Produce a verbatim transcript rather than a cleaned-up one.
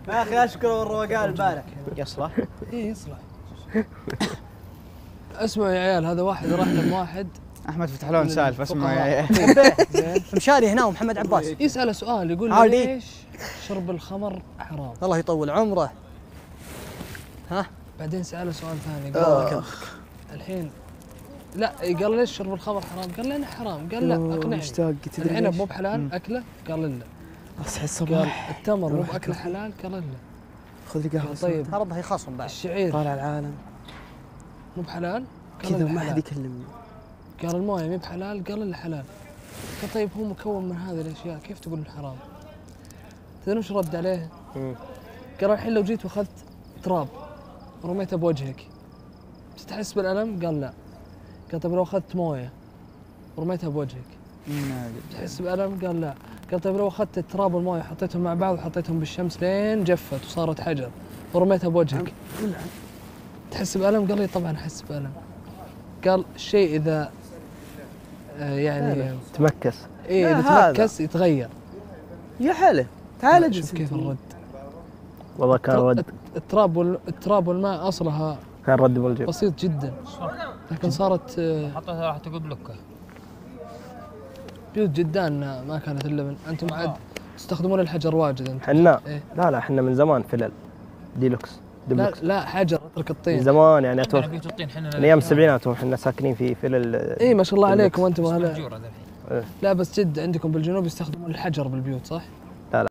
يا اخي اشكر الروقان البارح. يصلح؟ ايه يصلح. اسمعوا يا عيال، هذا واحد راح لم واحد. احمد فتح لون سالفه، اسمعوا يا عيال. مشاري هنا ومحمد عباس يسأله سؤال يقول له ليش شرب الخمر حرام؟ الله يطول عمره. ها؟ بعدين سأله سؤال ثاني قال الحين لا، قال ليش شرب الخمر حرام؟ قال لنا حرام. قال لا اقنعني. العنب مو بحلال اكله؟ قال لا. اصحى الصباح. قال التمر مو باكله حلال؟ قال لا. خذ لي قهوه. طيب هربها يخاصم بعد. الشعير طالع العالم مو بحلال؟ كذا ما حد يكلمني. قال المويه مو بحلال؟ قال الا حلال. قال طيب هو مكون من هذه الاشياء، كيف تقول حرام؟ تدري وش رد عليه؟ قال الحين لو جيت واخذت تراب ورميته بوجهك تحس بالالم؟ قال لا. قال طيب لو اخذت مويه ورميتها بوجهك تحس بألم؟ قال لا. قال طيب لو اخذت التراب والمويه حطيتهم مع بعض وحطيتهم بالشمس لين جفت وصارت حجر ورميتها بوجهك تحس بألم؟ قال لي طبعا احس بألم. قال الشيء اذا آه يعني تمكس، ايه اذا تمكس يتغير. يا حلو تعال اجلس. شوف كيف الرد والله كان رد. التراب وال... التراب والماء اصلها كان رد بالجيب بسيط جدا، لكن صارت آه حطيتها راح تقول بلوكه. بيوت جدان ما كانت الا من انتم عاد تستخدمون الحجر واجد انتم. حنا إيه؟ لا لا احنا من زمان فلل ديلوكس لا ديلوكس. لا حجر اترك الطين من زمان يعني اتوقع بيوت الطين احنا من ايام السبعينات واحنا ساكنين في فلل. اي ما شاء الله عليكم انتم بس هلا. مهجورة ذا الحين. لا بس جد عندكم بالجنوب يستخدمون الحجر بالبيوت صح؟